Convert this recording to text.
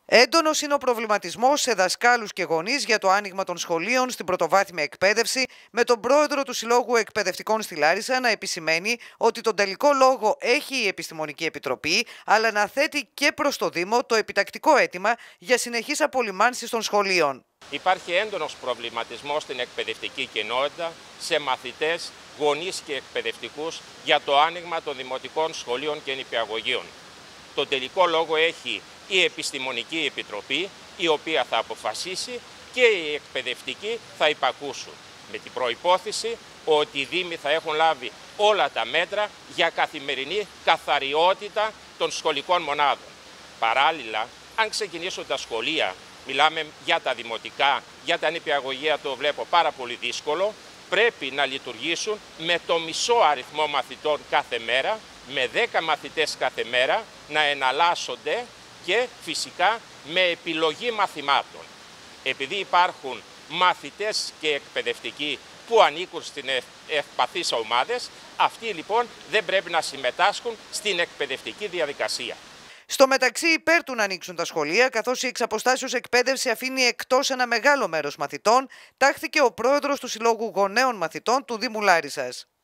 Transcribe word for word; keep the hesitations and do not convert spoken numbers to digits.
Έντονος είναι ο προβληματισμός σε δασκάλους και γονείς για το άνοιγμα των σχολείων στην πρωτοβάθμια εκπαίδευση, με τον πρόεδρο του Συλλόγου Εκπαιδευτικών στη Λάρισα να επισημαίνει ότι τον τελικό λόγο έχει η Επιστημονική Επιτροπή, αλλά να θέτει και προς το Δήμο το επιτακτικό αίτημα για συνεχείς απολυμάνσεις των σχολείων. Υπάρχει έντονος προβληματισμός στην εκπαιδευτική κοινότητα, σε μαθητές, γονείς και εκπαιδευτικούς για το άνοιγμα των δημοτικών σχολείων και νηπιαγωγείων. Τον τελικό λόγο έχει η Επιστημονική Επιτροπή, η οποία θα αποφασίσει, και οι εκπαιδευτικοί θα υπακούσουν, με την προϋπόθεση ότι οι Δήμοι θα έχουν λάβει όλα τα μέτρα για καθημερινή καθαριότητα των σχολικών μονάδων. Παράλληλα, αν ξεκινήσουν τα σχολεία, μιλάμε για τα δημοτικά, για τα νηπιαγωγεία, το βλέπω πάρα πολύ δύσκολο, πρέπει να λειτουργήσουν με το μισό αριθμό μαθητών κάθε μέρα, με δέκα μαθητές κάθε μέρα, να εναλλάσσονται και φυσικά με επιλογή μαθημάτων. Επειδή υπάρχουν μαθητές και εκπαιδευτικοί που ανήκουν στην ευπαθείς ομάδες, αυτοί λοιπόν δεν πρέπει να συμμετάσχουν στην εκπαιδευτική διαδικασία. Στο μεταξύ, υπέρ του να ανοίξουν τα σχολεία, καθώς η εξαποστάσεως εκπαίδευση αφήνει εκτός ένα μεγάλο μέρος μαθητών, τάχθηκε ο πρόεδρος του Συλλόγου Γονέων Μαθητών του Δήμου Λάρισας.